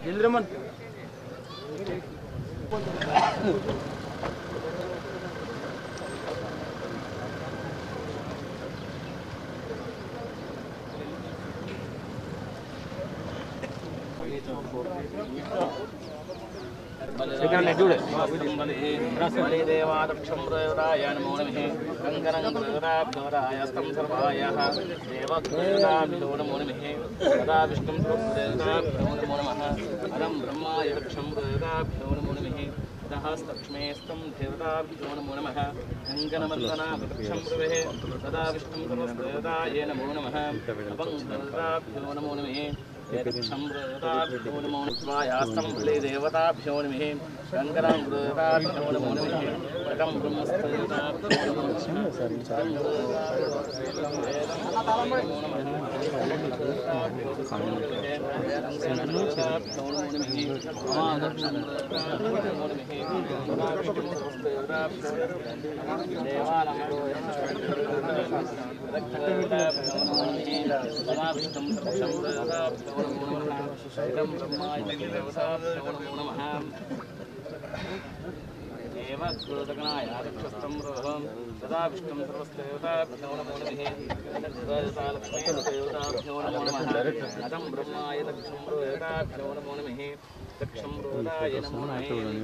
ఇంద్రమన్ लक्ष्मीस्तम देवताभ्यो नमो नमः कंकणवन्दनावृक्षं प्रवेः सदा विष्णुं सर्वदेवताये नमो नमः अपङ्गदेवताभ्यो नमो नमः यक्षम्रताभ्यो नमो नमः यास्तं फले देवताभ्यो नमः कंकणवन्दनाभ्यो नमो नमः एकं ब्रह्मस्तेवताभ्यो नमो सदा विष्णुं सर्वदेवताभ्यो नमो नमः लक्ष्मीदेवताभ्यो नमो नमः अदं ब्रह्माय लक्ष्मीदेवताभ्यो नमो नमः लक्ष्मीदेवताय नमो नमः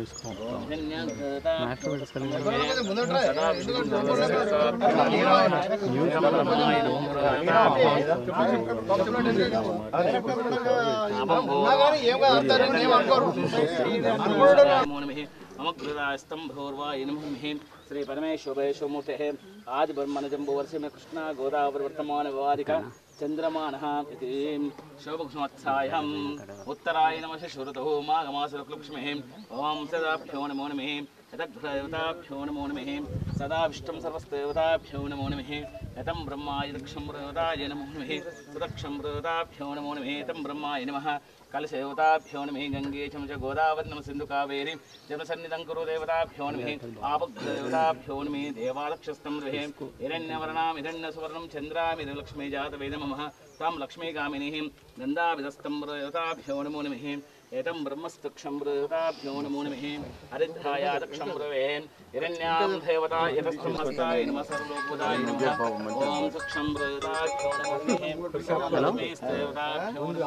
ममग्रदास्तम भौरवाय नमः श्री परमेश्वराय सोमूर्ते आज ब्रह्मणजंबो वर्षे में कृष्णा गोदावरी वर्तमान वारिका चंद्रमानः इति शोभसंवत्सरायाम् उत्तरायणमासे शुरतो माघमासलक्ष्मीः ओम सदाभ्यो नमो नमः यतद्देवताभ्यो नमो नमः सदा विष्णुं सर्वदेवताभ्यो नमो नमः यतं ब्रह्माय दक्षम्रताय नमो नमः सुदक्षम्रताभ्यो नमो नमः तं ब्रह्माय नमः कलशदेवताभ्यो नमः गंगे च गोदावरी नमः सिंधु कावेरी जलसन्निधं कुरु देवताभ्यो नमः आपद्देवताभ्यो नमः देवालक्षस्तं रहे हिरण्यवर्णां हिरण्यसुवर्णं चन्द्रामिदं लक्ष्मी जातवे नमः तां लक्ष्मीगामिनीः गन्धाविदस्तं देवताभ्यो नमो नमः एतं ब्रह्मस्तक्षम्रताभ्यो नमो नमः हरिद्राय दक्षम्रवे हिरण्यां देवता यतस्तं हस्ताय नमः सर्वोपदाय नमः ओम सक्षम्रताभ्यो नमो नमः लक्ष्मीदेवताभ्यो नमो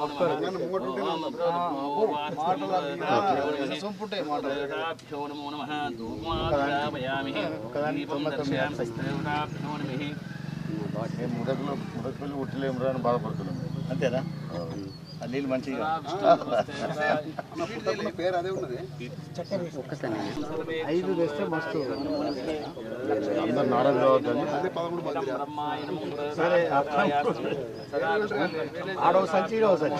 नमो नमः धूमाघ्रापयामि दीपं दर्शयामि देवताभ्यो नमः ముడకలు ఉట్టలేమురా అని బాధపడుతున్నాం అంతేనా నీళ్ళు మంచిగా పేరు అదే ఉన్నది ఐదు వేస్తే మస్తు అందరు నారాజు కావద్దని సరే ఆడో సంచి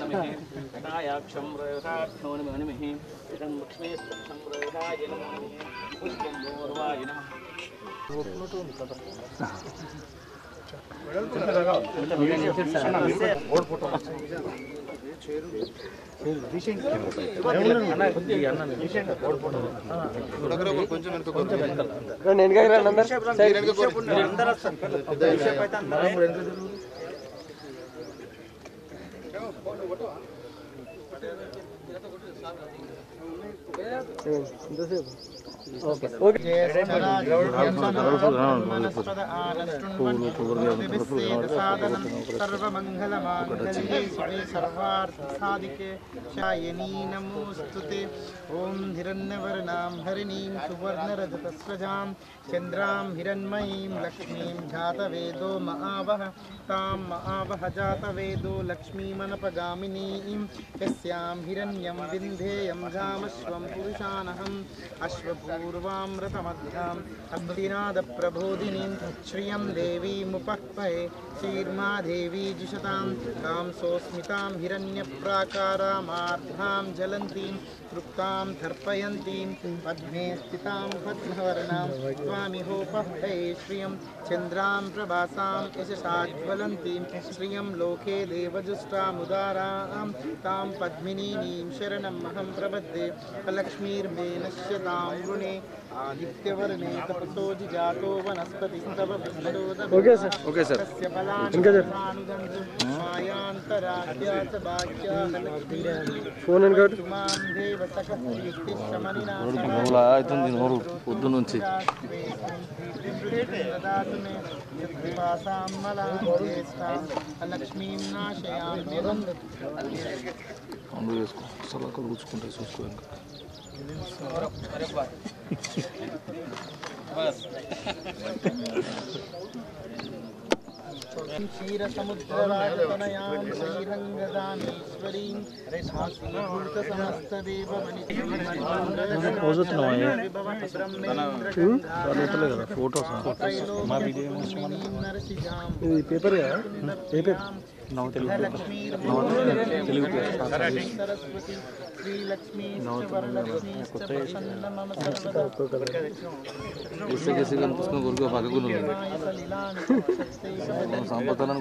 नमोस्तुते ओम हिरण्यवर्णां हरिणीं सुवर्णरजतस्रजां चंद्रां हिरण्मयीं लक्ष्मीं जातवेदो महावह तां महावह जातवेदो लक्ष्मीमनपगामिनीं यस्यां हिरण्यं विन्धेयं जामश्वं पुरुषानहम् अश्वपूर्वामृतमध्याम् अग्निनादप्रबोधिनीं श्रियं देवीमुपह्वये श्रीर्मादेवी जिषतां तां सोऽस्मितां हिरण्यप्राकारामार्धां ज्वलन्तीं तृप्तां तर्पयन्तीं पद्मे स्थितां पद्मवर्णां स्वामिहोपह्वये श्रियं चन्द्रां प्रभासां यशसाज्वलन्तीं श्रियं लोके देवजुष्टामुदारां तां पद्मिनीं शरणम् अहं प्रपद्ये लक्ष्मीर्मे नश्यतां वृणि ब्रह्मणे आदित्यवर्णे तपसो जिजातो वनस्पतिस्तव ओके सर ओके सर तस्य फलानि फलानुदन्तु मायान्तराद्या च भाग्या ఫోన్ అని కాదు मां देव सकलयुक्तिशमनिना అవుతుంది నోరు పొద్దు నుంచి ददातु मे यत्पिपासां मलाञ्चेष्टां लक्ष्मीं नाशयाम्यहम् పండు వేసుకో అసలు అక్కడ కూర్చుకుంటే చూసుకో ఇంకా क्षीरसमुद्रराजतनयां श्रीरङ्गदामेश्वरीं ఇది పేపర్ కదా ఏ పేపర్ सरस्वती श्रीलक्ष्मी वरलक्ष्मी मम इससे किसी का उसमें गुरु को भागे गुरु संपदान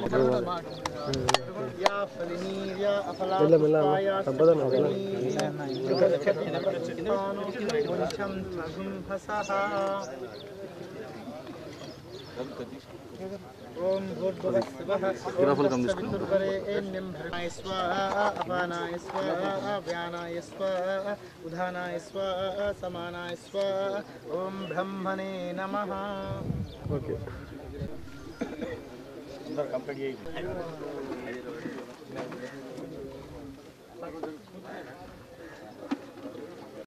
या फलिनीर्या మెల్ల సంపదన ओम भूर्भुवस्सुवः ओम स्वाहा अपानाय स्वाहा व्यानाय स्वाहा उधानाय स्वाहा समानाय स्वाहा ओम ब्रह्मणे नमः ఓకే कंप्लीट